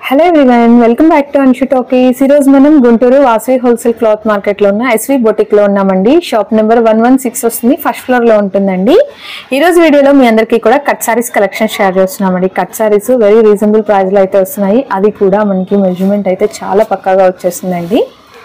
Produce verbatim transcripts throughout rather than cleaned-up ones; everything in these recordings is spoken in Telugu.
Hello everyone, welcome back to Anshu talkies. ఈ రోజు మనం Guntur Vasavi wholesale cloth market లో ఉన్న ఎస్వి బొటిక్ లో ఉన్నామండి. Shop number one one six వస్తుంది, ఫస్ట్ ఫ్లోర్ లో ఉంటుందండి. ఈ రోజు వీడియోలో మీ అందరికీ కూడా కట్ సారీస్ కలెక్షన్ షేర్ చేస్తున్నామండి. Cut sarees very reasonable price లో అయితే వస్తున్నాయి. అది కూడా మనకి మెజర్మెంట్ అయితే చాలా పక్కాగా వచ్చేస్తుందండి.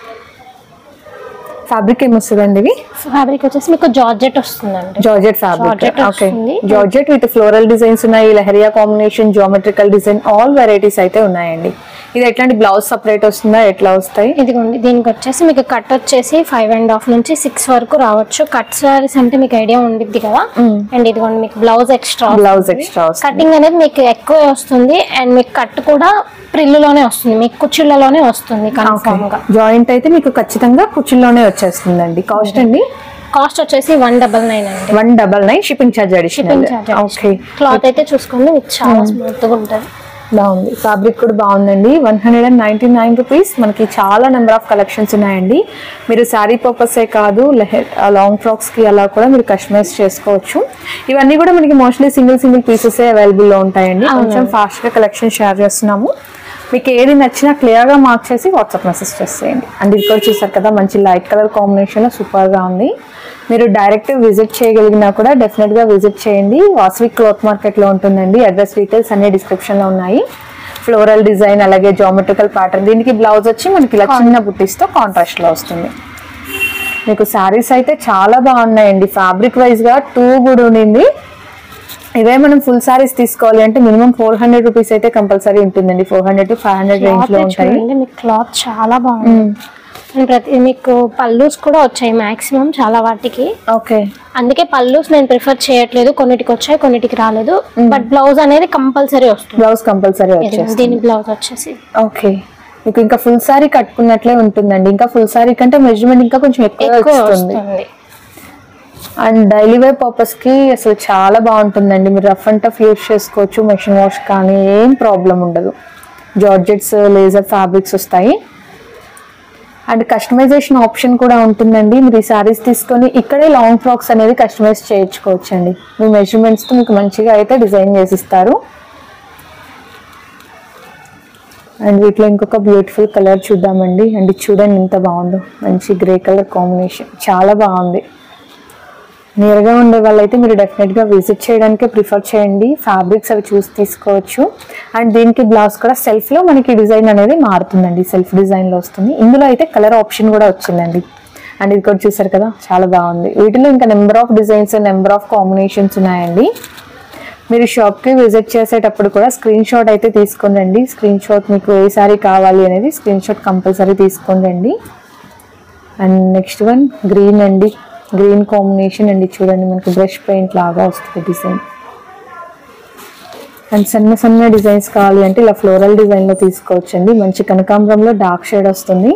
ఫ్యాబ్రిక్ ఏమొస్తుందండి? ఇవి ఫ్యాబ్రిక్ వచ్చేసి మీకు జార్జెట్ వస్తుందండి. Georgette fabric. Okay, georgette with floral designs ఉన్నాయి, lahariya combination, geometrical design, all varieties అయితే ఉన్నాయండి. ఇది ఎట్లాంటి బ్లౌజ్ సపరేట్ వస్తుందా, ఎట్లా వస్తాయి? ఇదిగోండి, దీనికి వచ్చేసి మీకు కట్ వచ్చేసి ఫైవ్ అండ్ హాఫ్ నుంచి సిక్స్ వరకు రావచ్చు. కట్ సారీస్ అంటే మీకు ఐడియా ఉండిద్ది కదా. అండ్ ఇదిగోండి మీకు blouse extra blouse extra cutting అనేది మీకు ఎక్కువ వస్తుంది. అండ్ మీకు కట్ కూడా ప్రిల్లులోనే వస్తుంది, మీకు కుర్చీలలోనే వస్తుంది కన్ఫర్మ్ గా. జాయింట్ అయితే మీకు ఖచ్చితంగా కుర్చీలోనే వచ్చేస్తుందండి. కాస్ట్ అండి? కాస్ట్ వచ్చేసి వన్ డబల్ నైన్ అండి. One double nine shipping charge additional. Okay, cloth అయితే చూసుకోండి, మీకు చాలా స్మూత్ గా ఉంటుంది. బాగుంది, ఫ్యాబ్రిక్ కూడా బాగుందండి. One hundred and ninety nine rupees. మనకి చాలా నెంబర్ ఆఫ్ కలెక్షన్స్ ఉన్నాయండి. మీరు శారీ పర్పసే కాదు, లాంగ్ ఫ్రాక్స్ కి అలా కూడా మీరు కస్టమైజ్ చేసుకోవచ్చు. ఇవన్నీ కూడా మనకి mostly single single pieces available లో ఉంటాయండి. కొంచెం ఫాస్ట్ గా కలెక్షన్ షేర్ చేస్తున్నాము. మీకు ఏది నచ్చినా క్లియర్ గా మార్క్ చేసి వాట్సాప్ మెసేజ్ చేసేయండి. అండ్ ఇది కూడా చూసారు కదా, మంచి లైట్ కలర్ కాంబినేషన్ లో సూపర్ గా ఉంది. మీరు డైరెక్ట్ విజిట్ చేయగలిగినా కూడా డెఫినెట్ గా విజిట్ చేయండి. వాసవి క్లాత్ మార్కెట్ లో ఉంటుందండి. అడ్రస్ డీటెయిల్స్ అన్ని డిస్క్రిప్షన్ లో ఉన్నాయి. ఫ్లోరల్ డిజైన్ అలాగే జామెట్రికల్ ప్యాటర్న్. దీనికి బ్లౌజ్ వచ్చి మనకి ఇలా చిన్న బుట్టీస్ తో కాంట్రాస్ట్ లో వస్తుంది. మీకు శారీస్ అయితే చాలా బాగున్నాయండి. ఫ్యాబ్రిక్ వైజ్ గా టూ కూడా ఉండింది. ఇవే మనం ఫుల్ సారీస్ తీసుకోవాలి అంటే మినిమం ఫోర్ హండ్రెడ్ రూపీస్ అయితే కంపల్సరీ ఉంటుందండి. Four hundred to five hundred range లో ఉంటాయి. మీకు క్లాత్ చాలా బాగుంది. ప్రతి మీకు పల్లూస్ కూడా వచ్చాయి మాక్సిమం చాలా వాటికి. ఓకే, అందుకే పల్లూస్ నేను ప్రిఫర్ చేయట్లేదు. కొన్నిటికి వచ్చాయి, కొన్నిటికి రాలేదు. బట్ బ్లౌజ్ అనేది కంపల్సరీ వస్తుంది. బ్లౌజ్ కంపల్సరీ వచ్చేస్తుంది. దీని బ్లౌజ్ వచ్చేసి ఓకే, మీకు ఇంకా ఫుల్ సారీ కట్టుకున్నట్లే ఉంటుందండి. ఇంకా ఫుల్ సారీ కంటే మెజర్మెంట్ ఇంకా కొంచెం ఎక్కువ వస్తుంది. అండ్ డైలీ వేర్ పర్పస్ కి అసలు చాలా బాగుంటుందండి. మీరు రఫ్ అండ్ టఫ్ యూజ్ చేసుకోవచ్చు. మెషిన్ వాష్ కానీ ఏం ప్రాబ్లం ఉండదు. జార్జెట్స్, లేజర్ ఫ్యాబ్రిక్స్ వస్తాయి. అండ్ కస్టమైజేషన్ ఆప్షన్ కూడా ఉంటుందండి. మీరు ఈ సారీస్ తీసుకొని ఇక్కడే లాంగ్ ఫ్రాక్స్ అనేది కస్టమైజ్ చేయించుకోవచ్చు అండి. మీ మెజర్మెంట్స్ తో మీకు మంచిగా అయితే డిజైన్ చేసిస్తారు. అండ్ వీటిలో ఇంకొక బ్యూటిఫుల్ కలర్ చూద్దామండి. అండ్ చూడండి ఎంత బాగుందో, మంచి గ్రే కలర్ కాంబినేషన్, చాలా బాగుంది. నియర్గా ఉండే వాళ్ళైతే మీరు డెఫినెట్గా విజిట్ చేయడానికే ప్రిఫర్ చేయండి. ఫ్యాబ్రిక్స్ అవి చూసి తీసుకోవచ్చు. అండ్ దీనికి బ్లౌజ్ కూడా సెల్ఫ్లో మనకి డిజైన్ అనేది మారుతుందండి. సెల్ఫ్ డిజైన్లో వస్తుంది. ఇందులో అయితే కలర్ ఆప్షన్ కూడా వచ్చిందండి. అండ్ ఇది కూడా చూసారు కదా, చాలా బాగుంది. వీటిలో ఇంకా number of designs, number of combinations ఉన్నాయండి. మీరు షాప్కి విజిట్ చేసేటప్పుడు కూడా స్క్రీన్ షాట్ అయితే తీసుకొని రండి. స్క్రీన్ షాట్ మీకు ఏ సారీ కావాలి అనేది స్క్రీన్ షాట్ కంపల్సరీ తీసుకొని రండి. అండ్ నెక్స్ట్ వన్ గ్రీన్ అండి, గ్రీన్ కాంబినేషన్ అండి. చూడండి మనకి బ్రష్ పెయింట్ లాగా వస్తుంది డిజైన్. అండ్ సన్న సన్న డిజైన్స్ కావాలి అంటే ఇలా ఫ్లోరల్ డిజైన్లో తీసుకోవచ్చు అండి. మంచి కనకాంబరంలో డార్క్ షేడ్ వస్తుంది.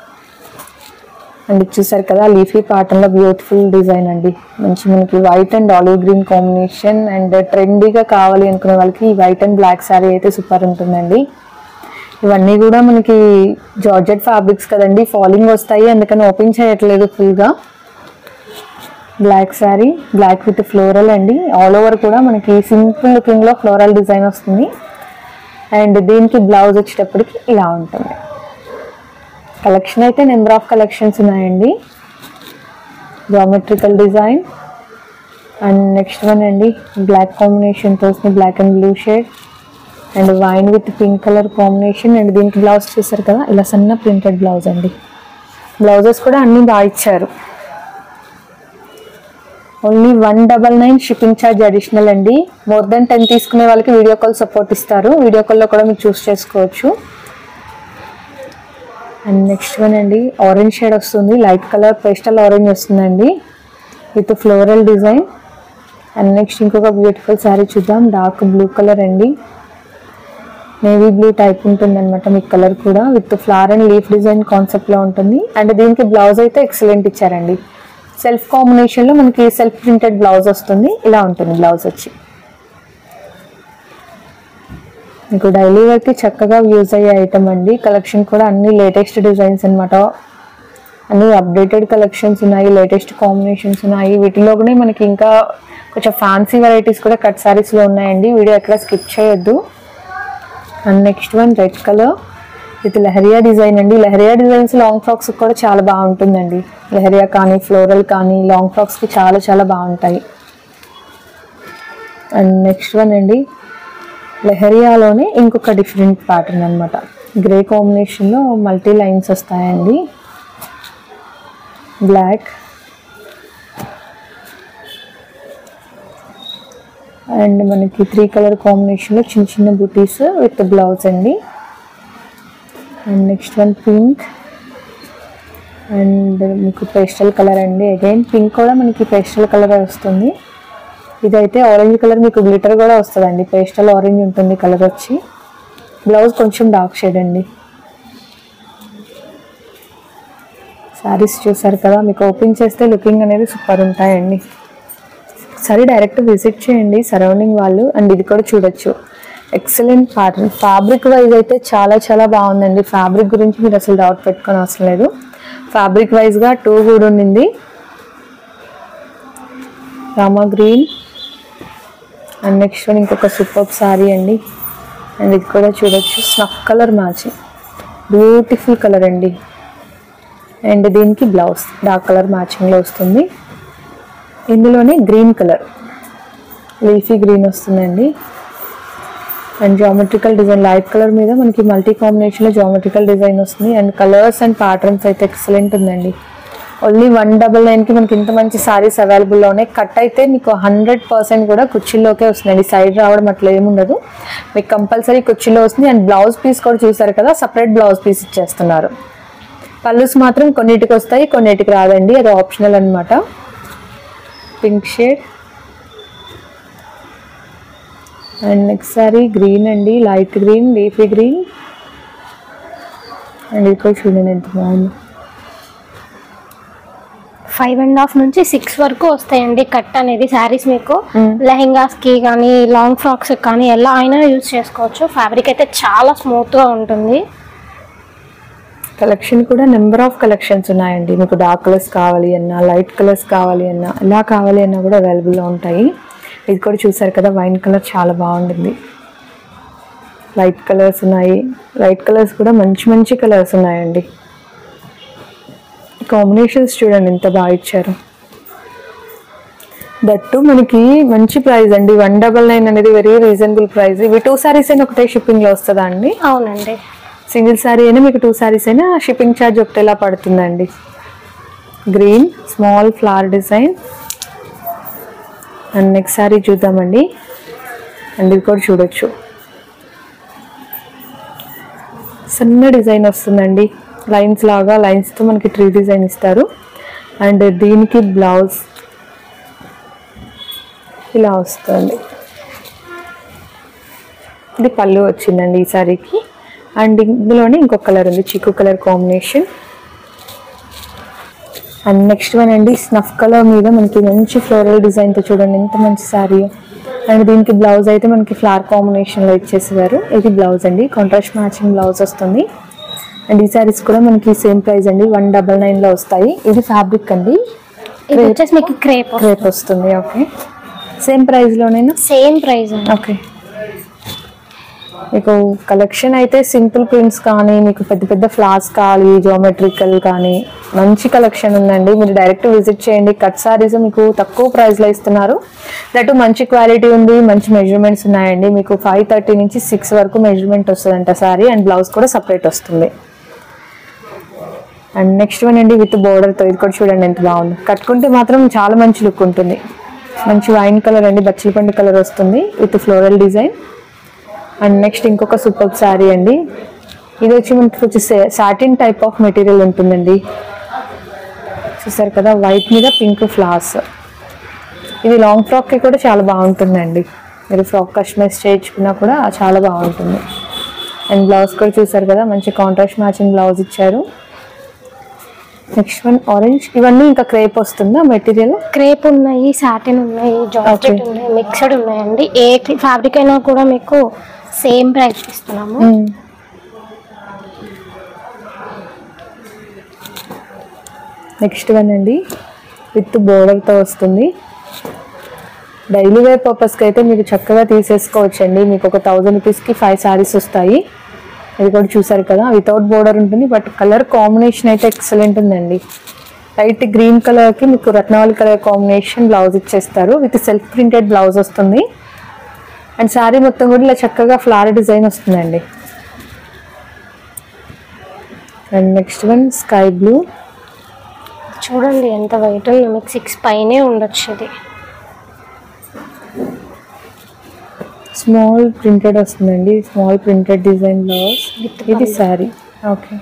అండ్ చూసారు కదా, లీఫీ ప్యాటర్న్లో బ్యూటిఫుల్ డిజైన్ అండి. మంచి మనకి white and olive green combination. And ట్రెండీగా కావాలి అనుకునే వాళ్ళకి ఈ వైట్ అండ్ బ్లాక్ శారీ అయితే సూపర్ ఉంటుందండి. ఇవన్నీ కూడా మనకి జార్జెట్ ఫ్యాబ్రిక్స్ కదండి, ఫాలింగ్ వస్తాయి, అందుకని ఓపెన్ చేయట్లేదు ఫుల్గా. Black saree, black with floral అండి. ఆల్ ఓవర్ కూడా మనకి సింపుల్ లుకింగ్ లో ఫ్లోరల్ డిజైన్ వస్తుంది. అండ్ దీనికి బ్లౌజ్ వచ్చేటప్పటికి ఇలా ఉంటుంది. కలెక్షన్ అయితే నెంబర్ ఆఫ్ కలెక్షన్స్ ఉన్నాయండి. Geometrical design. And next one అండి, బ్లాక్ కాంబినేషన్తో వస్తుంది, black and blue shade. And wine with pink colour combination. And దీనికి బ్లౌజ్ చూసారు కదా, ఇలా సన్న ప్రింటెడ్ బ్లౌజ్ అండి. బ్లౌజెస్ కూడా అన్ని బాగా ఇచ్చారు. Only one double nine shipping charge additional అండి. మోర్ దెన్ టెన్ తీసుకునే వాళ్ళకి వీడియో కాల్ సపోర్ట్ ఇస్తారు. వీడియో కాల్లో కూడా మీరు చూస్ చేసుకోవచ్చు. అండ్ నెక్స్ట్ వన్ అండి, ఆరెంజ్ షేడ్ వస్తుంది, లైట్ కలర్ పేస్టల్ ఆరెంజ్ వస్తుందండి with floral design. And next ఇంకొక బ్యూటిఫుల్ శారీ చూద్దాం, డార్క్ బ్లూ కలర్ అండి. నేవీ బ్లూ టైప్ ఉంటుంది అనమాట మీకు కలర్ కూడా, with flower and leaf design కాన్సెప్ట్లో ఉంటుంది. అండ్ దీనికి బ్లౌజ్ అయితే ఎక్సలెంట్ ఇచ్చారండి. సెల్ఫ్ కాంబినేషన్లో మనకి సెల్ఫ్ ప్రింటెడ్ బ్లౌజ్ వస్తుంది. ఇలా ఉంటుంది బ్లౌజ్ వచ్చి. మీకు డైలీ వేర్కి చక్కగా యూజ్ అయ్యే ఐటమ్ అండి. కలెక్షన్ కూడా అన్ని లేటెస్ట్ డిజైన్స్ అనమాట. అన్ని అప్డేటెడ్ కలెక్షన్స్ ఉన్నాయి, లేటెస్ట్ కాంబినేషన్స్ ఉన్నాయి. వీటిలో కూడా మనకి ఇంకా కొంచెం ఫ్యాన్సీ వెరైటీస్ కూడా కట్ సారీస్లో ఉన్నాయండి. వీడియో ఎక్కడ స్కిప్ చేయొద్దు. And next one red colour with leheriya design అండి. లెహరియా డిజైన్స్ లాంగ్ ఫ్రాక్స్ కూడా చాలా బాగుంటుందండి. లెహరియా కానీ ఫ్లోరల్ కానీ లాంగ్ ఫ్రాక్స్కి చాలా చాలా బాగుంటాయి. అండ్ నెక్స్ట్ వన్ అండి లెహరియాలోనే ఇంకొక డిఫరెంట్ ప్యాటర్న్ అనమాట. గ్రే కాంబినేషన్లో మల్టీ లైన్స్ వస్తాయండి. బ్లాక్ అండ్ మనకి త్రీ కలర్ కాంబినేషన్లో చిన్న చిన్న బూటీస్ విత్ బ్లౌజ్ అండి. And next one pink and మీకు పేస్టల్ కలర్ అండి. అగైన్ పింక్ కూడా మనకి పేస్టల్ కలర్ వస్తుంది. ఇదైతే ఆరెంజ్ కలర్ మీకు గ్లిటర్ కూడా వస్తుందండి. పేస్టల్ ఆరెంజ్ ఉంటుంది కలర్ వచ్చి. బ్లౌజ్ కొంచెం డార్క్ షేడ్ అండి. శారీస్ చూసారు కదా, మీకు ఓపెన్ చేస్తే లుకింగ్ అనేది సూపర్ ఉంటాయండి. సరే డైరెక్ట్ విజిట్ చేయండి సరౌండింగ్ వాళ్ళు. అండ్ ఇది కూడా చూడొచ్చు, ఎక్సలెంట్ ప్యాటర్న్. ఫ్యాబ్రిక్ వైజ్ అయితే చాలా చాలా బాగుందండి. ఫ్యాబ్రిక్ గురించి మీరు అసలు డౌట్ పెట్టుకొని అవసరం లేదు. ఫ్యాబ్రిక్ వైజ్గా టూ కూడా ఉండింది. Rama green and next one ఇంకొక సూపర్ శారీ అండి. అండ్ ఇది కూడా చూడొచ్చు, snuff colour matching, beautiful colour అండి. అండ్ దీనికి బ్లౌజ్ డార్క్ కలర్ మ్యాచింగ్లో వస్తుంది. ఇందులోనే గ్రీన్ కలర్ లీఫీ గ్రీన్ వస్తుందండి. And geometrical design light colour మీద మనకి మల్టీ కాంబినేషన్లో జామెట్రికల్ డిజైన్ వస్తుంది. అండ్ కలర్స్ అండ్ ప్యాటర్న్స్ అయితే ఎక్సలెంట్ ఉందండి. ఓన్లీ వన్ డబల్ నైన్కి మనకి ఇంత మంచి సారీస్ అవైలబుల్లో ఉన్నాయి. కట్ అయితే మీకు హండ్రెడ్ పర్సెంట్ కూడా కుర్చీలోకే వస్తుందండి. సైడ్ రావడం అట్లా ఏముండదు, మీకు కంపల్సరీ కుర్చీలో వస్తుంది. అండ్ బ్లౌజ్ పీస్ కూడా చూసారు కదా, సపరేట్ బ్లౌజ్ పీస్ ఇచ్చేస్తున్నారు. పళ్ళుస్ మాత్రం కొన్నిటికి వస్తాయి, కొన్నిటికి రాదండి, అది ఆప్షనల్ అనమాట. Pink shade and next saree green అండి, light green, leafy green. And ఇది కూడా చూడండి ఎంత బాగుంది. ఫైవ్ అండ్ హాఫ్ నుంచి సిక్స్ వరకు వస్తాయండి కట్ అనేది. శారీస్ మీకు లెహెంగాస్ కి కానీ లాంగ్ ఫ్రాక్స్ కానీ ఎలా అయినా యూజ్ చేసుకోవచ్చు. ఫ్యాబ్రిక్ అయితే చాలా స్మూత్ గా ఉంటుంది. కలెక్షన్ కూడా నెంబర్ ఆఫ్ కలెక్షన్స్ ఉన్నాయండి. మీకు డార్క్ కలర్స్ కావాలి అన్నా, లైట్ కలర్స్ కావాలి అన్నా, ఎలా కావాలి అన్నా కూడా అవైలబుల్లో ఉంటాయి. ఇది కూడా చూసారు కదా, వైన్ కలర్ చాలా బాగుంటుంది. లైట్ కలర్స్ ఉన్నాయి, లైట్ కలర్స్ కూడా మంచి మంచి కలర్స్ ఉన్నాయండి. కాంబినేషన్స్ చూడండి ఎంత బాగా ఇచ్చారు. దట్టు మనకి మంచి ప్రైస్ అండి. వన్ డబల్ నైన్ అనేది వెరీ రీజనబుల్ ప్రైస్. ఇవి టూ సారీస్ అయినా ఒకటే షిప్పింగ్లో వస్తుందా అండి? అవునండి. సింగిల్ శారీ అయినా మీకు టూ శారీస్ అయినా షిప్పింగ్ ఛార్జ్ ఒకటేలా పడుతుందండి. Green small flower design. And next saree చూద్దామండి. అండ్ ఇది కూడా చూడొచ్చు, సన్న డిజైన్ వస్తుందండి. లైన్స్ లాగా లైన్స్తో మనకి ట్రీ డిజైన్ ఇస్తారు. అండ్ దీనికి బ్లౌజ్ ఇలా వస్తుంది. ఇది పళ్ళు వచ్చిందండి ఈ శారీకి. అండ్ ఇందులోనే ఇంకొక కలర్ ఉంది, చిక్కు colour combination. And next one అండి స్నఫ్ కలర్ మీద మనకి మంచి ఫ్లోరల్ డిజైన్తో చూడండి ఎంత మంచి శారీ. అండ్ దీనికి బ్లౌజ్ అయితే మనకి ఫ్లవర్ కాంబినేషన్లో ఇచ్చేసారు. ఇది బ్లౌజ్ అండి, కాంట్రాస్ట్ మ్యాచింగ్ బ్లౌజ్ వస్తుంది. అండ్ ఈ శారీస్ కూడా మనకి సేమ్ ప్రైస్ అండి, వన్ డబల్ నైన్లో వస్తాయి. ఇది ఫ్యాబ్రిక్ అండి, ఇది వచ్చేసి మీకు క్రేప్ క్రేప్ వస్తుంది. ఓకే, సేమ్ ప్రైస్లోనేనా? Same price. ఓకే, మీకు కలెక్షన్ అయితే సింపుల్ ప్రింట్స్ కానీ, మీకు పెద్ద పెద్ద ఫ్లవర్స్ కావాలి, జామెట్రికల్ కానీ మంచి కలెక్షన్ ఉందండి. మీరు డైరెక్ట్ విజిట్ చేయండి. కట్ సారీస్ మీకు తక్కువ ప్రైస్లో ఇస్తున్నారు. దట్ మంచి క్వాలిటీ ఉంది, మంచి మెజర్మెంట్స్ ఉన్నాయండి. మీకు ఫైవ్ థర్టీ నుంచి సిక్స్ వరకు మెజర్మెంట్ వస్తుందంట సారీ. అండ్ బ్లౌజ్ కూడా సపరేట్ వస్తుంది. అండ్ నెక్స్ట్ వన్ అండి విత్ బోర్డర్తో. ఇది కూడా చూడండి ఎంత బాగుంది. కట్టుకుంటే మాత్రం చాలా మంచి లుక్ ఉంటుంది. మంచి వైన్ కలర్ అండి, బచ్చలపండు కలర్ వస్తుంది with floral design. And next ఇంకొక సూపర్ శారీ అండి. ఇది వచ్చి మనకి వచ్చి సాటిన్ టైప్ ఆఫ్ మెటీరియల్ ఉంటుందండి. చూసారు కదా, వైట్ మీద పింక్ ఫ్లవర్స్. ఇది లాంగ్ ఫ్రాక్కి కూడా చాలా బాగుంటుందండి. మీరు ఫ్రాక్ కస్టమైజ్ చేయించుకున్నా కూడా చాలా బాగుంటుంది. అండ్ బ్లౌజ్ కూడా చూసారు కదా, మంచి కాంట్రాస్ట్ మ్యాచింగ్ బ్లౌజ్ ఇచ్చారు. Next one orange. ఇవన్నీ ఇంకా క్రేప్ వస్తుందా మెటీరియల్? క్రేప్ ఉన్నాయి, సాటిన్ ఉన్నాయి, జార్జెట్ ఉన్నాయి, మిక్స్డ్ ఉన్నాయండి. ఏ ఫ్యాబ్రిక్ అయినా కూడా మీకు సేమ్ ప్రైస్ ఇస్తున్నాము. నెక్స్ట్ వన్ అండి విత్ బోర్డర్తో వస్తుంది. డైలీ వేర్ పర్పస్కి అయితే మీరు చక్కగా తీసేసుకోవచ్చండి. మీకు ఒక థౌజండ్ రూపీస్కి ఫైవ్ శారీస్ వస్తాయి. ఇది కూడా చూసారు కదా, వితౌట్ బోర్డర్ ఉంటుంది. బట్ కలర్ కాంబినేషన్ అయితే ఎక్సలెంట్ ఉందండి. లైట్ గ్రీన్ కలర్కి మీకు రత్నావళి కలర్ కాంబినేషన్ బ్లౌజ్ ఇచ్చేస్తారు. విత్ సెల్ఫ్ ప్రింటెడ్ బ్లౌజ్ వస్తుంది. అండ్ శారీ మొత్తం కూడా ఇలా చక్కగా ఫ్లవర్ డిజైన్ వస్తుందండి. And next one sky blue. చూడండి ఎంత వైట్ ఉందో, మీకు సిక్స్ పైనే ఉండొచ్చు. ఇది స్మాల్ ప్రింటెడ్ వస్తుందండి. Small printed design blouse. ఇది sari. Okay.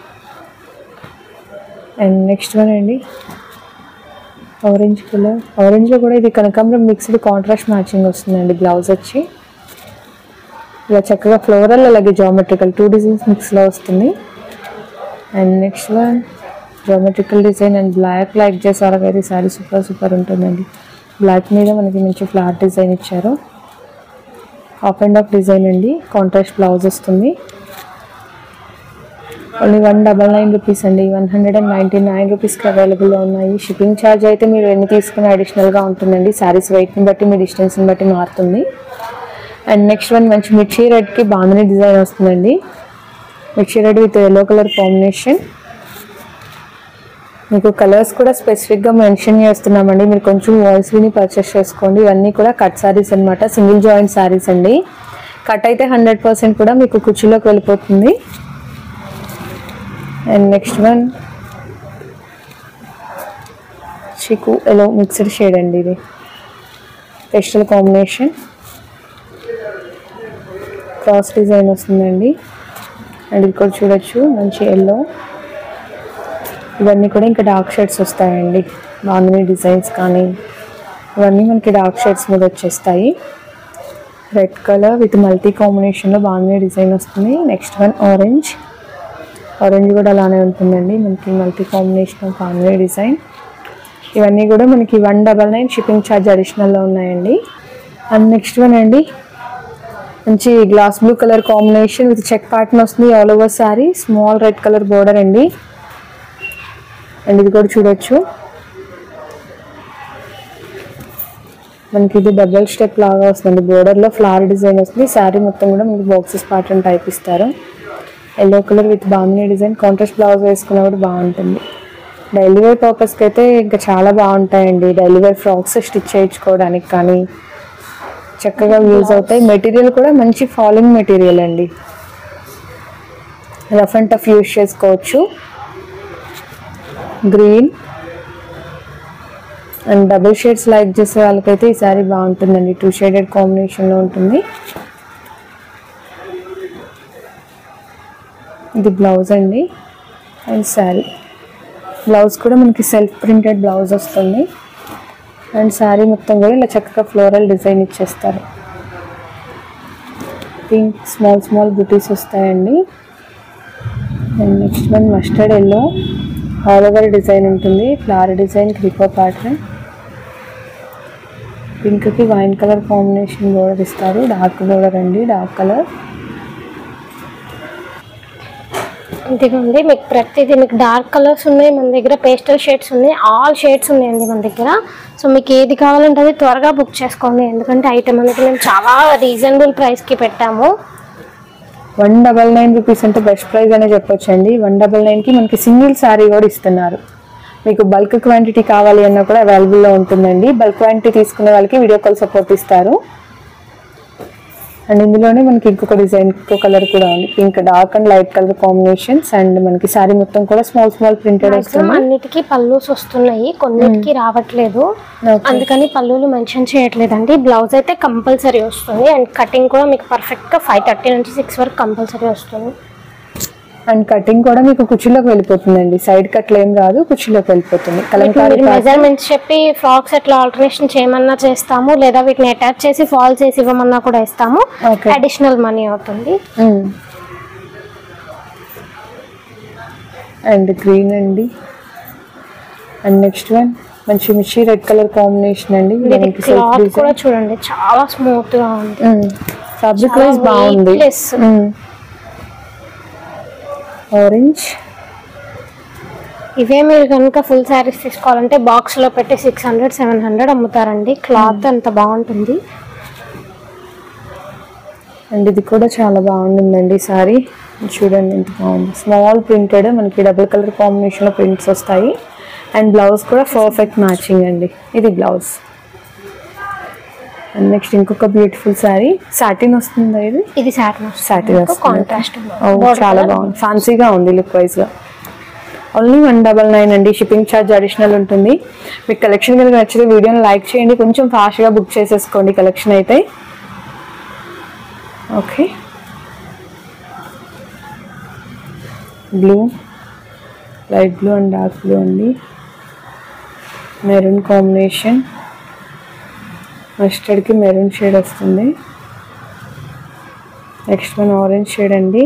And next one అండి ఆరెంజ్ కలర్. ఆరెంజ్లో కూడా ఇది కనకాంబరం మిక్స్డ్ కాంట్రాస్ట్ మ్యాచింగ్ వస్తుందండి. బ్లౌజ్ వచ్చి ఇలా చక్కగా ఫ్లోరల్ అలాగే జామెట్రికల్ టూ డిజైన్స్ మిక్స్లో వస్తుంది. And next one geometrical design and black like చేసేవాళ్ళకైతే శారీ సూపర్ సూపర్ ఉంటుందండి. బ్లాక్ మీద మనకి మంచి ఫ్లవర్ డిజైన్ ఇచ్చారు. హాఫ్ అండ్ హాఫ్ డిజైన్ అండి. కాంట్రాస్ట్ బ్లౌజ్ వస్తుంది. Only one double nine rupees అండి. One hundred and ninety nine రూపీస్కి అవైలబుల్లో ఉన్నాయి. షిప్పింగ్ ఛార్జ్ అయితే మీరు ఎన్ని తీసుకున్న అడిషనల్గా ఉంటుందండి. శారీస్ వెయిట్ని బట్టి మీ డిస్టెన్స్ని బట్టి మారుతుంది. అండ్ నెక్స్ట్ వన్ మంచి మిర్చి రెడ్కి బాందని డిజైన్ వస్తుందండి. Mirchi red with yellow colour combination. మీకు కలర్స్ కూడా స్పెసిఫిక్గా మెన్షన్ చేస్తున్నామండి. మీరు కొంచెం వాయిస్ విని పర్చేస్ చేసుకోండి. ఇవన్నీ కూడా కట్ శారీస్ అనమాట. సింగిల్ జాయింట్ శారీస్ అండి. కట్ అయితే హండ్రెడ్ పర్సెంట్ కూడా మీకు కుర్చీలోకి వెళ్ళిపోతుంది. And next one chikoo yellow mixed shade అండి. ఇది పెస్టల్ కాంబినేషన్ క్రాస్ డిజైన్ వస్తుందండి. అండ్ ఇది కూడా చూడొచ్చు మంచి ఎల్లో. ఇవన్నీ కూడా ఇంకా డార్క్ షేడ్స్ వస్తాయండి. బాగుంది డిజైన్స్ కానీ ఇవన్నీ మనకి డార్క్ షేడ్స్ మీద వచ్చేస్తాయి. రెడ్ కలర్ విత్ మల్టీ కాంబినేషన్లో బాగుంది డిజైన్ వస్తుంది. Next one orange. ఆరెంజ్ కూడా అలానే ఉంటుందండి. మనకి మల్టీ కాంబినేషన్ బాగుంది డిజైన్. ఇవన్నీ కూడా మనకి one double nine shipping charge అడిషనల్లో ఉన్నాయండి. అండ్ నెక్స్ట్ వన్ అండి మంచి glass blue colour combination with check pattern వస్తుంది. All over sari small red colour border అండి. అండ్ ఇది కూడా చూడొచ్చు మనకి ఇది డబల్ స్టెప్ లాగా వస్తుంది. బోర్డర్లో ఫ్లవర్ డిజైన్ వస్తుంది. శారీ మొత్తం కూడా మనకి బాక్సెస్ ప్యాటర్న్ టైప్ ఇస్తారు. Yellow colour with bandhani design. Contrast blouse వేసుకున్నా కూడా బాగుంటుంది. డైలీ వేర్ పర్పస్కి అయితే ఇంకా చాలా బాగుంటాయండి. డైలీ వేర్ ఫ్రాక్స్ స్టిచ్ చేయించుకోవడానికి కానీ చక్కగా యూజ్ అవుతాయి. మెటీరియల్ కూడా మంచి ఫాలింగ్ మెటీరియల్ అండి. రఫ్ అండ్ టఫ్ యూజ్ చేసుకోవచ్చు. Green and double shades like చేసే వాళ్ళకైతే ఈ శారీ బాగుంటుందండి. టూ షేడెడ్ కాంబినేషన్లో ఉంటుంది. ఇది బ్లౌజ్ అండి. అండ్ శారీ బ్లౌజ్ కూడా మనకి సెల్ఫ్ ప్రింటెడ్ బ్లౌజ్ వస్తుంది. అండ్ శారీ మొత్తం కూడా ఇలా చక్కగా ఫ్లోరల్ డిజైన్ ఇచ్చేస్తారు. పింక్ స్మాల్ స్మాల్ బుటీస్ వస్తాయండి. And next one mustard yellow all over design ఉంటుంది. Flower design creeper pattern. పింక్కి వైన్ కలర్ కాంబినేషన్ బోర్డర్ ఇస్తారు. డార్క్ బోర్డర్ అండి. Dark colour. ఇదిగోండి మీకు ప్రతిదీ మీకు డార్క్ కలర్స్ ఉన్నాయి మన దగ్గర, పేస్టల్ షేడ్స్ ఉన్నాయి, ఆల్ షేడ్స్ ఉన్నాయండి మన దగ్గర. సో మీకు ఏది కావాలంటే అది త్వరగా బుక్ చేసుకోండి. ఎందుకంటే ఐటమ్ అనేది మేము చాలా రీజనబుల్ ప్రైస్కి పెట్టాము. వన్ డబల్ నైన్ రూపీస్ అంటే బెస్ట్ ప్రైస్ అనే చెప్పొచ్చు అండి. వన్ డబల్ నైన్కి మనకి సింగిల్ శారీ కూడా ఇస్తున్నారు. మీకు బల్క్ క్వాంటిటీ కావాలి అన్నా కూడా అవైలబుల్లో ఉంటుందండి. బల్క్ క్వాంటిటీ తీసుకునే వాళ్ళకి వీడియో కాల్ సపోర్ట్ ఇస్తారు. అండ్ ఇందులోనే మనకి ఇంకొక డిజైన్ ఇంకో కలర్ కూడా ఉంది. Pink dark and light colour combinations. And మనకి శారీ మొత్తం కూడా స్మాల్ స్మాల్ ప్రింటెడ్ వస్తుంది. అన్నిటికీ పల్లూస్ వస్తున్నాయి, కొన్నిటికి రావట్లేదు. అందుకని పల్లూలు మెన్షన్ చేయట్లేదండి. బ్లౌజ్ అయితే కంపల్సరీ వస్తుంది. అండ్ కటింగ్ కూడా మీకు పర్ఫెక్ట్ గా ఫైవ్ థర్టీ నుంచి సిక్స్ వరకు కంపల్సరీ వస్తుంది. అండ్ కటింగ్ కూడా మీకు కుర్చీలోకి వెళ్ళిపోతుందండి. సైడ్ కట్లు ఏం రాదు, కుర్చీలోకి వెళ్ళిపోతుంది. మెజర్మెంట్స్ చెప్పి ఫ్రాక్స్ ఎట్లా ఆల్టర్నేషన్ చేయమన్నా చేస్తాము, లేదా వీటిని అటాచ్ చేసి ఫాల్ చేసి ఇవ్వమన్నా కూడా ఇస్తాము. అడిషనల్ మనీ అవుతుంది. అండ్ గ్రీన్ అండి. అండ్ నెక్స్ట్ వన్ మంచి మిర్చి రెడ్ కలర్ కాంబినేషన్ అండి. క్లాత్ కూడా చూడండి చాలా స్మూత్ గా ఉంది. ఫ్యాబ్రిక్ వైజ్ బాగుంది. ఆరెంజ్ ఇవే మీరు కనుక ఫుల్ శారీస్ తీసుకోవాలంటే బాక్స్లో పెట్టి సిక్స్ హండ్రెడ్ సెవెన్ హండ్రెడ్ అమ్ముతారండి. క్లాత్ అంత బాగుంటుంది. అండ్ ఇది కూడా చాలా బాగుంటుందండి సారీ. చూడండి ఎంత బాగుంది. స్మాల్ ప్రింటెడ్, మనకి డబుల్ కలర్ కాంబినేషన్లో ప్రింట్స్ వస్తాయి. అండ్ బ్లౌజ్ కూడా పర్ఫెక్ట్ మ్యాచింగ్ అండి. ఇది బ్లౌజ్. అండ్ నెక్స్ట్ ఇంకొక బ్యూటిఫుల్ సారీ. సాటిన్ వస్తుందా ఇది? ఇది సాటిన్ సాటిన్ వస్తుంది. కాంట్రాస్ట్ చాలా బాగుంది, ఫ్యాన్సీగా ఉంది లుక్ వైజ్గా. ఓన్లీ వన్ డబల్ నైన్ అండి. షిప్పింగ్ ఛార్జ్ అడిషనల్ ఉంటుంది. మీకు కలెక్షన్ కనుక నచ్చితే వీడియోని లైక్ చేయండి, కొంచెం ఫాస్ట్గా బుక్ చేసేసుకోండి కలెక్షన్ అయితే. Okay, blue, light blue and dark blue అండి. మెరూన్ కాంబినేషన్, మస్టర్డ్కి మెరూన్ షేడ్ వస్తుంది. నెక్స్ట్ వన్ ఆరెంజ్ షేడ్ అండి.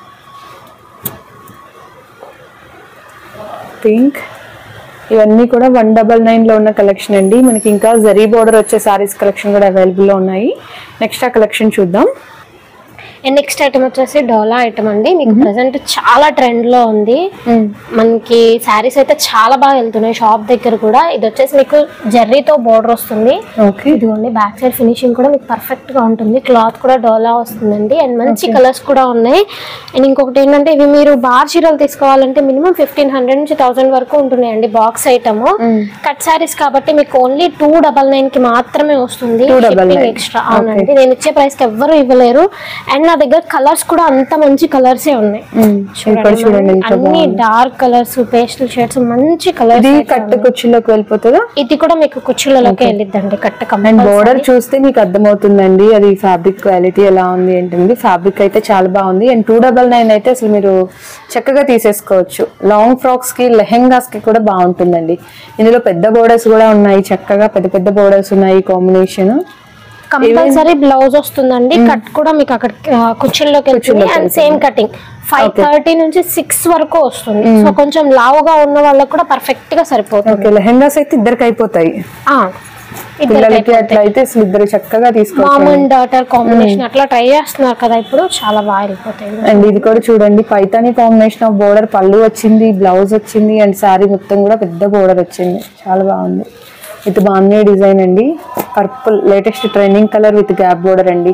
పింక్. ఇవన్నీ కూడా వన్ డబల్ నైన్లో ఉన్న కలెక్షన్ అండి. మనకి ఇంకా జరీ బోర్డర్ వచ్చే సారీస్ కలెక్షన్ కూడా అవైలబుల్లో ఉన్నాయి. నెక్స్ట్ ఆ కలెక్షన్ చూద్దాం. అండ్ నెక్స్ట్ ఐటమ్ వచ్చేసి డోలా ఐటమ్ అండి. మీకు ప్రెసెంట్ చాలా ట్రెండ్ లో ఉంది. మనకి శారీస్ అయితే చాలా బాగా వెళ్తున్నాయి షాప్ దగ్గర కూడా. ఇది వచ్చేసి మీకు జర్రీతో బోర్డర్ వస్తుంది. ఇదిగోండి బ్యాక్ సైడ్ ఫినిషింగ్ కూడా మీకు పర్ఫెక్ట్ గా ఉంటుంది. క్లాత్ కూడా డోలా వస్తుందండి. అండ్ మంచి కలర్స్ కూడా ఉన్నాయి. అండ్ ఇంకొకటి ఏంటంటే ఇవి మీరు బార్ చీరలు తీసుకోవాలంటే మినిమం ఫిఫ్టీన్ హండ్రెడ్ నుంచి థౌసండ్ వరకు ఉంటున్నాయండి బాక్స్ ఐటమ్. కట్ శారీస్ కాబట్టి మీకు ఓన్లీ టూ డబల్ నైన్ కి మాత్రమే వస్తుంది ఎక్స్ట్రా. అవునండి, నేను ఇచ్చే ప్రైస్ కి ఎవ్వరు ఇవ్వలేరు. అండ్ నా దగ్గర కలర్స్ కూడా అంత మంచి కలర్స్ ఉన్నాయి. అన్ని డార్క్ కలర్స్, పేస్టల్ షేడ్స్, మంచి కలర్స్. కట్ట కుర్చీలోకి వెళ్ళిపోతుందా? ఇది కూడా మీకు కుర్చీలలోకి వెళ్ళిద్దండి కట్ట. అండ్ బోర్డర్ చూస్తే మీకు అర్థమవుతుందండి అది ఫ్యాబ్రిక్ క్వాలిటీ ఎలా ఉంది ఏంటండి. ఫ్యాబ్రిక్ అయితే చాలా బాగుంది. అండ్ టూ డబల్ నైన్ అయితే అసలు మీరు చక్కగా తీసేసుకోవచ్చు. లాంగ్ ఫ్రాక్స్ కి, లెహెంగాస్ కి కూడా బాగుంటుందండి. ఇందులో పెద్ద బోర్డర్స్ కూడా ఉన్నాయి, చక్కగా పెద్ద పెద్ద బోర్డర్స్ ఉన్నాయి. కాంబినేషన్ కంపల్సరీ బ్లౌజ్ వస్తుందండి. కట్ కూడా మీకు అక్కడ కుర్చీల్లోకి వెళ్తుంది. And same cutting five thirty నుంచి సిక్స్ వరకు వస్తుంది. సో కొంచెం లావుగా ఉన్న వాళ్ళకి కూడా పర్ఫెక్ట్ గా సరిపోతుంది. లెహెంగాస్ అయితే ఇద్దరికి అయిపోతాయి. పిల్లలకి అట్లా అయితే ఇద్దరు చక్కగా తీసుకోవచ్చు. మామ్ అండ్ డాటర్ కాంబినేషన్ అట్లా ట్రై చేస్తున్నారు కదా ఇప్పుడు, చాలా బాగా వెళ్ళిపోతాయి. అండ్ ఇది కూడా చూడండి పైతాని కాంబినేషన్ ఆఫ్ బోర్డర్. పళ్ళు వచ్చింది, బ్లౌజ్ వచ్చింది, అండ్ శారీ మొత్తం కూడా పెద్ద బోర్డర్ వచ్చింది. చాలా బాగుంది. విత్ బాగున్నాయి డిజైన్ అండి. Purple latest trending colour with gap border అండి.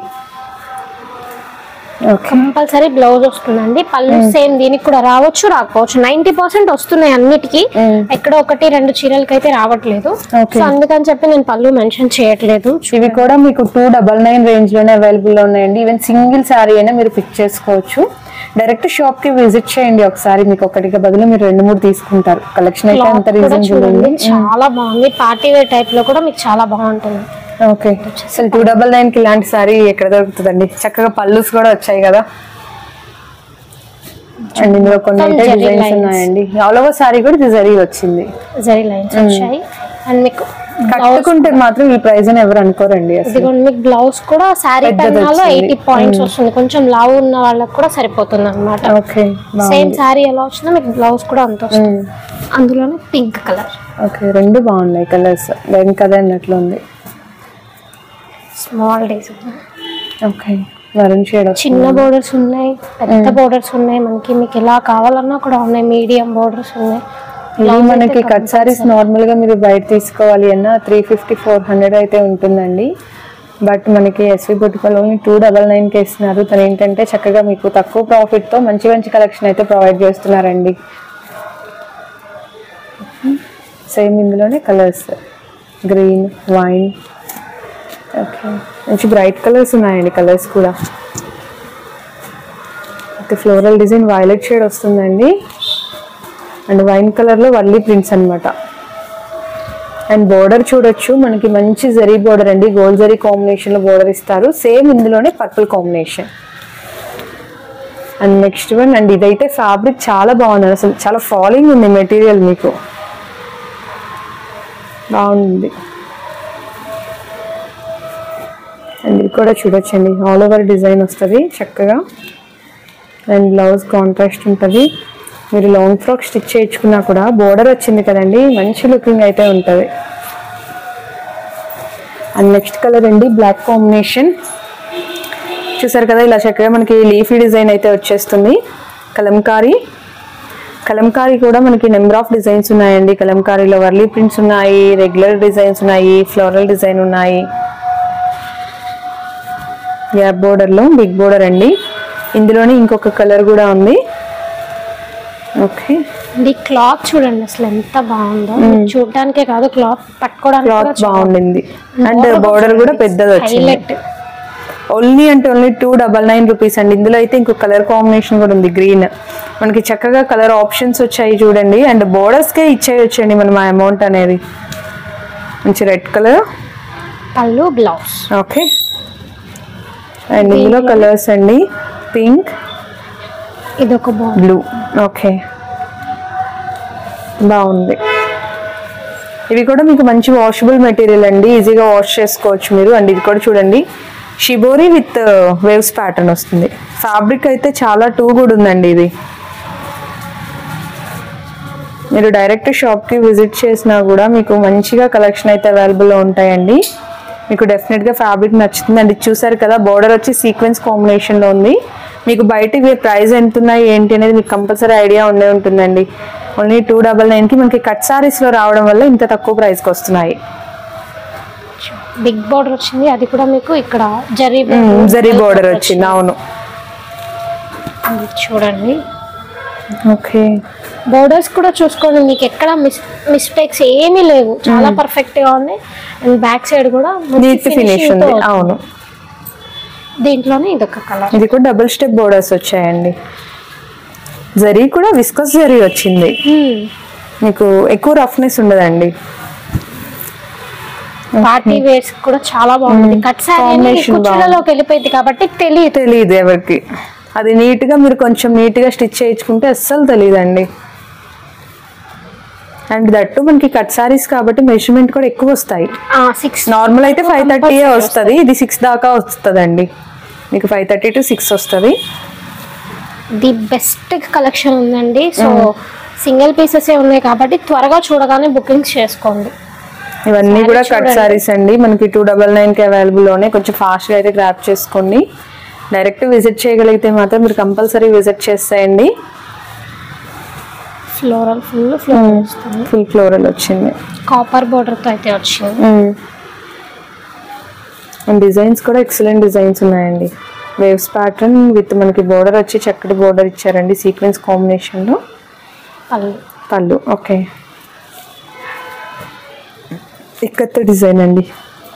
కంపల్సరీ బ్లౌజ్ వస్తుందండి. పళ్ళు సేమ్ దీనికి కూడా రావచ్చు, రాకపోవచ్చు. నైన్టీ పర్సెంట్ వస్తున్నాయి అన్నిటికీ. ఎక్కడ ఒకటి రెండు చీరలకి అయితే రావట్లేదు. సో అందుకని చెప్పి నేను పళ్ళు మెన్షన్ చేయట్లేదు. ఇవి కూడా మీకు టూ డబల్ నైన్ రేంజ్ లోనే అవైలబుల్ లో ఉన్నాయండి. ఈవెన్ సింగిల్ శారీ అయినా మీరు పిక్ చేసుకోవచ్చు. డైరెక్ట్ షాప్ కి విజిట్ చేయండి ఒకసారి. మీకు ఒకటికి బదులు మీరు రెండు మూడు తీసుకుంటారు. కలెక్షన్ అయితే అంత రీజనబుల్ ఉంది. చాలా బాగుంది. పార్టీ వేర్ టైప్ లో కూడా మీకు చాలా బాగుంటుంది. ఓకే, అసలు టూ డబల్ నైన్ కి ఇలాంటి సారీ ఎక్కడ దొరుకుతుందండి. చక్కగా పళ్ళుస్ కూడా వచ్చాయి కదా. అండ్ ఇందులో కొన్ని డిజైన్స్ ఉన్నాయండి. ఆల్ ఓవర్ సారీ కూడా జరీ వచ్చింది, జరీ లైన్స్ వచ్చాయి. అండ్ మీకు కట్టుకుంటే మాత్రం ఈ ప్రైస్ అని ఎవరు అనుకోరండి. మీకు బ్లౌజ్ కూడా శారీ పైనాలో ఎయిటీ పాయింట్స్ వస్తుంది. కొంచెం లావు ఉన్న వాళ్ళకి కూడా సరిపోతుంది అనమాట. ఓకే, సేమ్ శారీ ఎలా వచ్చినా మీకు బ్లౌజ్ కూడా అంత వస్తుంది. అందులోనే పింక్ కలర్. ఓకే, రెండు బాగున్నాయి కలర్స్. లైన్ కలర్ అన్నట్లు ఉంది. Small days. Okay, maroon shade. చిన్న బోర్డర్స్ ఉన్నాయి, పెద్ద బోర్డర్స్ ఉన్నాయి. మనకి మీకు ఎలా కావాలన్నా కూడా ఉన్నాయి. మీడియం బోర్డర్స్ ఉన్నాయి. మనకి కట్ సారీస్ నార్మల్ గా మీరు బయట తీసుకోవాలి అన్న త్రీ ఫిఫ్టీ ఫోర్ హండ్రెడ్ అయితే ఉంటుందండి. బట్ మనకి ఎస్వి బొటికల్ ఓన్లీ టూ డబల్ నైన్ కి ఇస్తున్నారు. తను ఏంటంటే చక్కగా మీకు తక్కువ ప్రాఫిట్ తో మంచి మంచి కలెక్షన్ అయితే ప్రొవైడ్ చేస్తున్నారండి. సేమ్ ఇందులోనే కలర్స్ గ్రీన్, వైన్. ఓకే, మంచి బ్రైట్ కలర్స్ ఉన్నాయండి. కలర్స్ కూడా okay. Floral design violet shade వస్తుందండి. అండ్ వైన్ కలర్లో వల్లీ ప్రింట్స్ అనమాట. అండ్ బోర్డర్ చూడొచ్చు, మనకి మంచి జరీ బోర్డర్ అండి. గోల్డ్ జరీ కాంబినేషన్లో బోర్డర్ ఇస్తారు. సేమ్ ఇందులోనే purple combination. And next one. And ఇదైతే ఫ్యాబ్రిక్ చాలా బాగుంది. అసలు చాలా ఫాలింగ్ ఉంది మెటీరియల్, మీకు బాగుంది. అండ్ ఇది కూడా చూడొచ్చండి. ఆల్ ఓవర్ డిజైన్ వస్తుంది చక్కగా. అండ్ బ్లౌజ్ కాంట్రాస్ట్ ఉంటుంది. మీరు లాంగ్ ఫ్రాక్ స్టిచ్ చేయించుకున్నా కూడా బోర్డర్ వచ్చింది కదండి, మంచి లుకింగ్ అయితే ఉంటుంది. అండ్ నెక్స్ట్ కలర్ అండి బ్లాక్ కాంబినేషన్. చూసారు కదా, ఇలా చక్కగా మనకి లీఫీ డిజైన్ అయితే వచ్చేస్తుంది. కలంకారీ కలంకారీ కూడా మనకి నెంబర్ ఆఫ్ డిజైన్స్ ఉన్నాయండి. కలంకారీలో వర్లీ ప్రింట్స్ ఉన్నాయి, రెగ్యులర్ డిజైన్స్ ఉన్నాయి, ఫ్లోరల్ డిజైన్ ఉన్నాయి. గ్యాప్ బోర్డర్ లో బిగ్ బోర్డర్ అండి. ఇందులోనే ఇంకొక కలర్ కూడా ఉంది. ఓకే, ఇది క్లాత్ చూడండి అసలు ఎంత బాగుందో. చూడడానికే కాదు, క్లాత్ పట్టుకోవడానికి క్లాత్ బాగుంది. అండ్ బోర్డర్ కూడా పెద్దది వచ్చింది. ఓన్లీ అంటే only two double nine rupees అండి. ఇందులో అయితే ఇంకో కలర్ కాంబినేషన్ కూడా ఉంది, గ్రీన్. మనకి చక్కగా కలర్ ఆప్షన్స్ వచ్చాయి చూడండి. అండ్ బోర్డర్స్ కే ఇచ్చేయొచ్చండి మనం ఆ అమౌంట్ అనేది. మంచి రెడ్ కలర్ పళ్ళు, బ్లౌజ్. ఓకే, అండ్ ఇందులో కలర్స్ అండి పింక్, ఇది ఒక బ్లూ. ఓకే, బాగుంది. ఇవి కూడా మీకు మంచి వాషబుల్ మెటీరియల్ అండి, ఈజీగా వాష్ చేసుకోవచ్చు మీరు. అండ్ ఇది కూడా చూడండి షిబోరి విత్ వేవ్స్ ప్యాటర్న్ వస్తుంది. ఫ్యాబ్రిక్ అయితే చాలా టూ గుడ్ ఉందండి. ఇది మీరు డైరెక్ట్ షాప్కి విజిట్ చేసినా కూడా మీకు మంచిగా కలెక్షన్ అయితే అవైలబుల్లో ఉంటాయండి. మీకు డెఫినెట్గా ఫ్యాబ్రిక్ నచ్చుతుంది. అండ్ ఇది చూసారు కదా, బోర్డర్ వచ్చి సీక్వెన్స్ కాంబినేషన్లో ఉంది. మీకు బయటికి ప్రైస్ ఎంత ఉన్నాయి ఏంటి అనేది మీకు కంపల్సరీ ఐడియా ఉండే ఉంటుందండి. ఓన్లీ టూ డబల్ నైన్కి మనకి కట్ సారీస్లో రావడం వల్ల ఇంత తక్కువ ప్రైస్కి వస్తున్నాయి. బిగ్ బోర్డర్ వచ్చింది, అది కూడా మీకు ఇక్కడ జరీ జరీ బోర్డర్ వచ్చింది. అవును, చూడండి. ఓకే, బోర్డర్స్ కూడా చూసుకోండి, మీకు ఎక్కడ మిస్ మిస్టేక్స్ ఏమీ లేవు, చాలా పర్ఫెక్ట్ గా ఉంది. అండ్ బ్యాక్ సైడ్ కూడా నీట్ ఫినిష్ ఉంది. అవును, దీంట్లోనే ఇదొక కలర్. ఇది కూడా డబుల్ స్టెప్ బోర్డర్స్ వచ్చాయండి. జరీ కూడా విస్కస్ జరీ వచ్చింది, మీకు ఎక్కువ రఫ్నెస్ ఉండదండి. పార్టీ వేర్స్ కూడా చాలా బాగుంది. కట్ సారీ కుర్చీలలోకి వెళ్ళిపోయింది కాబట్టి తెలియదు తెలియదు ఎవరికి. అది నీట్ గా మీరు కొంచెం నీట్ గా స్టిచ్ చేయించుకుంటే అస్సలు తెలియదండి. అండ్ దట్టు మనకి కట్ సారీస్ కాబట్టి మెజర్మెంట్ కూడా ఎక్కువ వస్తాయి. నార్మల్ అయితే ఫైవ్ థర్టీ వస్తుంది, ఇది సిక్స్ దాకా వస్తుందండి. మీకు ఫైవ్ థర్టీ టు సిక్స్ వస్తుంది. ది బెస్ట్ కలెక్షన్ ఉందండి. సో సింగిల్ పీసెస్ ఉన్నాయి కాబట్టి త్వరగా చూడగానే బుకింగ్స్ చేసుకోండి. ఇవన్నీ కూడా కట్ సారీస్ అండి, మనకి టూ డబల్ నైన్ కి అవైలబుల్ లోనే. కొంచెం ఫాస్ట్ గా అయితే గ్రాప్ చేసుకోండి. డైరెక్ట్ విజిట్ చేయగలిగితే మాత్రం మీరు కంపల్సరీ విజిట్ చేస్తాయండి. ఫ్లోరల్ ఫుల్ ఫ్లోరల్ వస్తుంది, ఫుల్ ఫ్లోరల్ వచ్చింది, కాపర్ బోర్డర్ తో అయితే వచ్చింది. అండ్ డిజైన్స్ కూడా ఎక్సలెంట్ డిజైన్స్ ఉన్నాయండి. వేవ్స్ ప్యాటర్న్ విత్ మనకి బోర్డర్ వచ్చి చక్కటి బోర్డర్ ఇచ్చారండి సీక్వెన్స్ కాంబినేషన్ లో. పళ్ళు పళ్ళు ఓకే, ఇక్కత్ డిజైన్ అండి.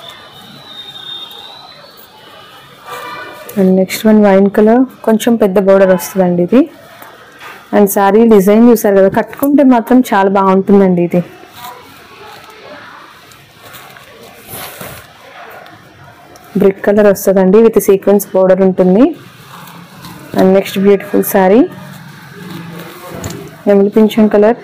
And next one wine colour, కొంచెం పెద్ద బోర్డర్ వస్తుందండి ఇది. అండ్ శారీ డిజైన్ చూసారు కదా, కట్టుకుంటే మాత్రం చాలా బాగుంటుందండి. ఇది బ్రిక్ కలర్ వస్తుందండి విత్ సీక్వెన్స్ బోర్డర్ ఉంటుంది. అండ్ నెక్స్ట్ బ్యూటిఫుల్ శారీ నెమలి పింఛన్ కలర్.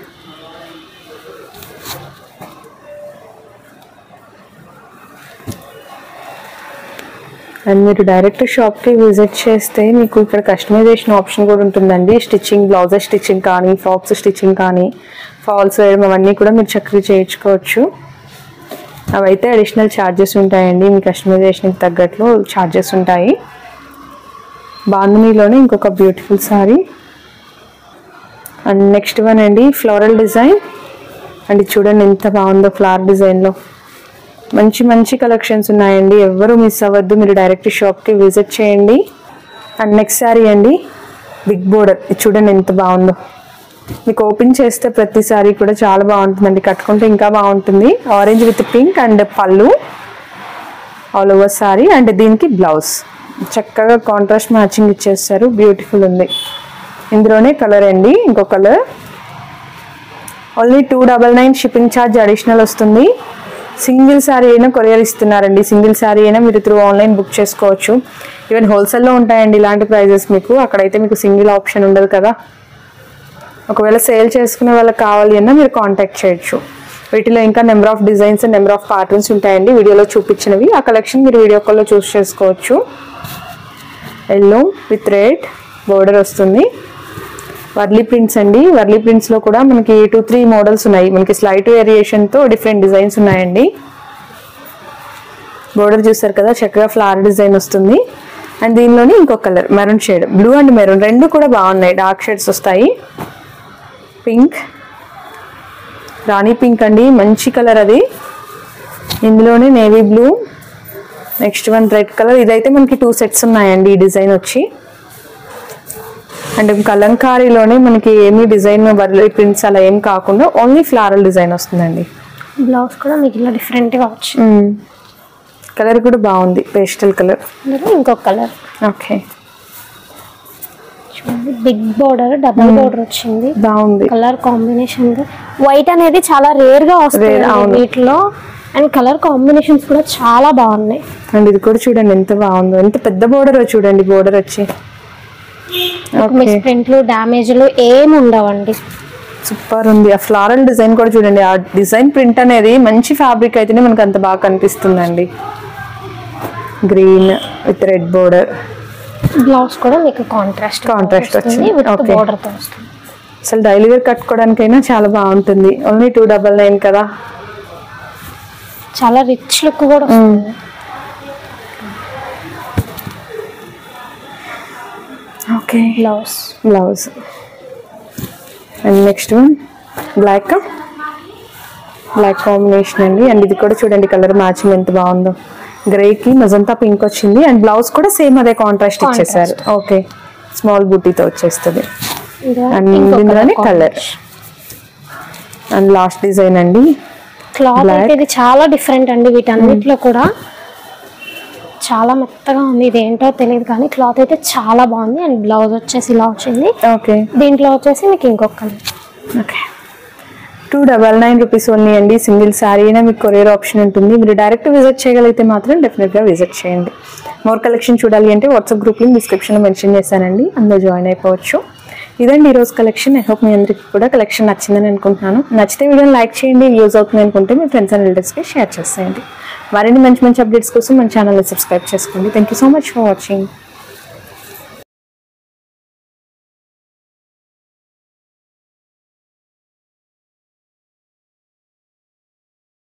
అండ్ మీరు డైరెక్ట్ షాప్కి విజిట్ చేస్తే మీకు ఇక్కడ కస్టమైజేషన్ ఆప్షన్ కూడా ఉంటుందండి. స్టిచ్చింగ్, బ్లౌజెస్ స్టిచ్చింగ్ కానీ, ఫ్రాక్స్ స్టిచ్చింగ్ కానీ, ఫాల్స్ వేయడం అవన్నీ కూడా మీరు చక్కగా చేయించుకోవచ్చు. అవైతే అడిషనల్ ఛార్జెస్ ఉంటాయండి, మీ కస్టమైజేషన్కి తగ్గట్లు ఛార్జెస్ ఉంటాయి. బాంధనీలోనే ఇంకొక beautiful sari. And next one అండి ఫ్లోరల్ డిజైన్. అండ్ చూడండి ఎంత బాగుందో ఫ్లవర్ డిజైన్లో. మంచి మంచి కలెక్షన్స్ ఉన్నాయండి, ఎవరు మిస్ అవ్వద్దు, మీరు డైరెక్ట్ షాప్కి విజిట్ చేయండి. అండ్ నెక్స్ట్ శారీ అండి బిగ్ బోర్డర్. చూడండి ఎంత బాగుందో, మీకు ఓపెన్ చేస్తే ప్రతి సారీ కూడా చాలా బాగుంటుందండి, కట్టుకుంటే ఇంకా బాగుంటుంది. ఆరెంజ్ విత్ పింక్ అండ్ పళ్ళు ఆల్ ఓవర్ సారీ. అండ్ దీనికి బ్లౌజ్ చక్కగా కాంట్రాస్ట్ మ్యాచింగ్ ఇచ్చేస్తారు, బ్యూటిఫుల్ ఉంది. ఇందులోనే కలర్ అండి, ఇంకో colour. Only two double nine shipping charge additional వస్తుంది. సింగిల్ శారీ అయినా కొరియర్ ఇస్తున్నారండి, సింగిల్ శారీ అయినా మీరు త్రూ ఆన్లైన్ బుక్ చేసుకోవచ్చు. ఈవెన్ హోల్సేల్లో ఉంటాయండి ఇలాంటి ప్రైజెస్ మీకు, అక్కడైతే మీకు సింగిల్ ఆప్షన్ ఉండదు కదా. ఒకవేళ సేల్ చేసుకునే వాళ్ళకి కావాలి అన్నా మీరు కాంటాక్ట్ చేయొచ్చు. వీటిలో ఇంకా number of designs and number of patterns ఉంటాయండి వీడియోలో చూపించినవి. ఆ కలెక్షన్ మీరు వీడియో కాల్లో చూస్ చేసుకోవచ్చు. ఎల్లో విత్ రెడ్ బోర్డర్ వస్తుంది. వర్లీ ప్రింట్స్ అండి, వర్లీ ప్రింట్స్లో కూడా మనకి టూ త్రీ మోడల్స్ ఉన్నాయి. మనకి స్లైట్ వేరియేషన్తో డిఫరెంట్ డిజైన్స్ ఉన్నాయండి. బోర్డర్ చూస్తారు కదా, చక్కగా ఫ్లవర్ డిజైన్ వస్తుంది. అండ్ దీనిలోని ఇంకొక colour maroon shade, blue and maroon రెండు కూడా బాగున్నాయి, డార్క్ షేడ్స్ వస్తాయి. పింక్, రాణి పింక్ అండి, మంచి కలర్ అది. ఇందులోనే navy blue, next one red colour. ఇదైతే మనకి టూ సెట్స్ ఉన్నాయండి ఈ డిజైన్ వచ్చి. అండ్ కలంకారీలోనే మనకి ఏమీ డిజైన్ వర్లీ ప్రింట్స్ అలా ఏం కాకుండా ఓన్లీ ఫ్లారల్ డిజైన్ వస్తుందండి. బ్లౌజ్ కూడా మీకు ఇలా డిఫరెంట్గా వచ్చింది. కలర్ కూడా బాగుంది, పేస్టల్ కలర్. ఇంకొక colour. Okay, big border, double border వచ్చింది, బాగుంది. కలర్ కాంబినేషన్ వైట్ అనేది చాలా రేర్ గా వస్తుంది వీటిలో. అండ్ కలర్ కాంబినేషన్స్ కూడా చాలా బాగున్నాయి. అండ్ ఇది కూడా చూడండి ఎంత బాగుందో, ఎంత పెద్ద బోర్డర్ చూడండి. బోర్డర్ వచ్చి మిక్స్ ప్రింట్లు, డ్యామేజ్లు ఏమి ఉండవండి. సూపర్ ఉంది. ఆ ఫ్లారల్ డిజైన్ కూడా చూడండి. ఆ డిజైన్ ప్రింట్ అనేది మంచి ఫ్యాబ్రిక్ అయితేనే మనకు అంత బాగా కనిపిస్తుందండి. Green with red border. Blouse కూడా మీకు కాంట్రాస్ట్ కాంట్రాస్ట్ వచ్చింది విత్ బోర్డర్ తో వస్తుంది. అసలు డైలీ వేర్ కట్టుకోవడానికైనా చాలా బాగుంటుంది. ఓన్లీ టూ డబల్ నైన్ కదా, చాలా రిచ్ లుక్ కూడా వస్తుంది. Okay, blouse blouse and next one black, black combination అండి. అండ్ ఇది కూడా చూడండి కలర్ మ్యాచింగ్ ఎంత బాగుందో. గ్రేకి మజంతా పింక్ వచ్చింది. అండ్ బ్లౌజ్ కూడా సేమ్ అదే కాంట్రాస్ట్ ఇచ్చేసారు. ఓకే, స్మాల్ బూటీతో వచ్చేస్తుంది. అండ్ ఇందులోనే కలర్. అండ్ లాస్ట్ డిజైన్ అండి. క్లాత్ అయితే ఇది చాలా డిఫరెంట్ అండి. వీటన్నిటిలో కూడా చాలా మెత్తగా ఉంది. ఇది ఏంటో తెలియదు కానీ క్లాత్ అయితే చాలా బాగుంది. అండ్ బ్లౌజ్ వచ్చేసి ఇలా వచ్చింది. ఓకే, దీంట్లో వచ్చేసి మీకు ఇంకొక colour. Okay, two double nine rupees only అండి. సింగిల్ శారీ అయినా మీకు కొరియర్ ఆప్షన్ ఉంటుంది. మీరు డైరెక్ట్ విజిట్ చేయగలిగితే మాత్రం డెఫినెట్గా విజిట్ చేయండి. మోర్ కలెక్షన్ చూడాలి అంటే వాట్సాప్ గ్రూప్ లింక్ డిస్క్రిప్షన్లో మెన్షన్ చేశానండి, అందులో జాయిన్ అయిపోవచ్చు. ఇదండి ఈరోజు కలెక్షన్. ఐ హోప్ మీ అందరికీ కూడా కలెక్షన్ నచ్చిందని అనుకుంటున్నాను. నచ్చితే వీడియోని లైక్ చేయండి, యూజ్ అవుతుంది అనుకుంటే మీ ఫ్రెండ్స్ అండ్ రిలేటివ్స్కి షేర్ చేసేయండి. మరిన్ని మంచి మంచి అప్డేట్స్ కోసం మన ఛానల్ని సబ్స్క్రైబ్ చేసుకోండి. Thank you so much for watching.